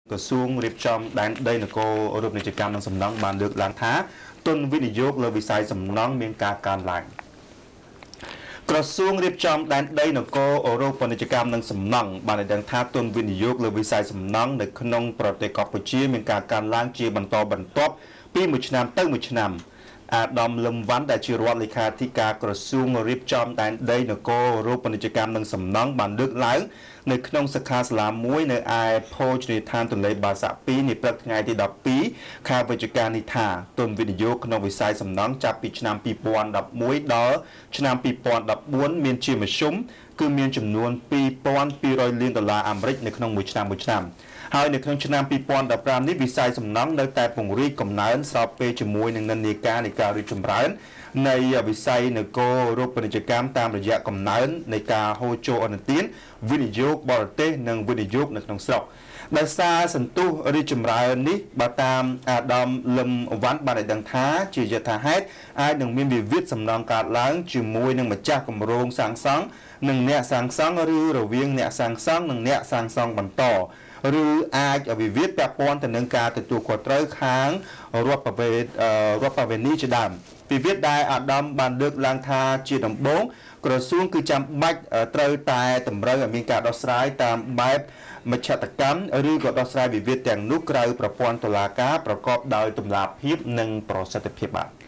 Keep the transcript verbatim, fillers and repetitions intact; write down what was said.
ក្រសួងរៀបចំដែនដីនគររូបនីយកម្មនិងសំណង់បានលើកឡើងថាទុនវិនិយោគលើវិស័យសំណង់មានការកើនឡើងក្រសួងរៀបចំដែនដីនគររូបនីយកម្មនិងសំណង់បានដឹងថាទុនវិនិយោគលើវិស័យសំណង់នៅក្នុងប្រទេសកម្ពុជាមានការកើនឡើងជាបន្តបន្ទាប់ពីមួយឆ្នាំទៅមួយឆ្នាំអាដាមលឹមវ៉ាន់ដែលជារដ្ឋលេខាធិការក្រសួងរៀបចំដែនដីនគររូបនីយកម្មនិងសំណង់បានលើកឡើងនៅក្នុងសិក្ខាសាលាមួយនៅឯភោជនីយដ្ឋានទន្លេបាសាក់ពីរនាព្រឹកថ្ងៃទីដប់ពីរខែវិច្ឆិកានេះថាទុនវិនិយោគក្នុងវិស័យសំណង់ចាប់ពីឆ្នាំពីរពាន់ដប់មួយដល់ឆ្នាំពីរពាន់ដប់បួនមានជាមធ្យមគឺមានចំនួនពីរពាន់ពីររយលានដុល្លារអាមេរិកនៅក្នុងមួយឆ្នាំមួយឆ្នាំហើយនៅក្នុងឆ្នាំពីរពាន់ដប់ប្រាំនេះវិស័យសំណង់នៅតែពង្រីកកំណើនស្របពេលជាមួយនឹងនិន្នាការនៃការរីកចម្រើននៃវិស័យនគររូបនីយកម្មតាមរយៈកំណើននៃការហូរចូលអនុទានវិនិយោគបរទេសនិងវិនិយោគនៅក្នុងស្រុកដោយសារសន្ទុះរីកចម្រើននេះបើតាមអាដាមលឹមវ៉ាន់បានឲ្យដឹងថាជាយថាហេតុអាចនឹងមានវិវាទសំណងកើតឡើងជាមួយនឹងម្ចាស់គម្រោងសាងសង់និងអ្នកសាងសង់ឬរវាងអ្នកសាងសង់និងអ្នកសាងសង់បន្តឬអាចវិវាទពាក់ព័ន្ធទៅនឹងការទទួលខុសត្រូវខាងរដ្ឋប្រវេរដ្ឋប្រវេណីជាដើមវិវាទដែលអាដាមបានលើកឡើងថាជាដំបូងក្រសួងគឺចាំបាច់ត្រូវតែតម្រូវឲ្យមានការដោះស្រាយតាមបែបមជ្ឈត្តកម្មឬក៏ដោះស្រាយវិវាទទាំងនោះក្រៅប្រព័ន្ធតុលាការប្រកបដោយតម្លាភាពនិងប្រសិទ្ធភាពបាទ